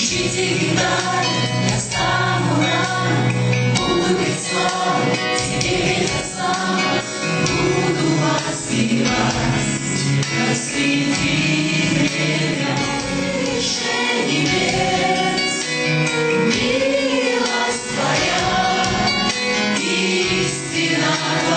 всегда я стану рад, буду петь славу тебе я сам, буду воспевать. Посреди время выше небес, милость твоя истина.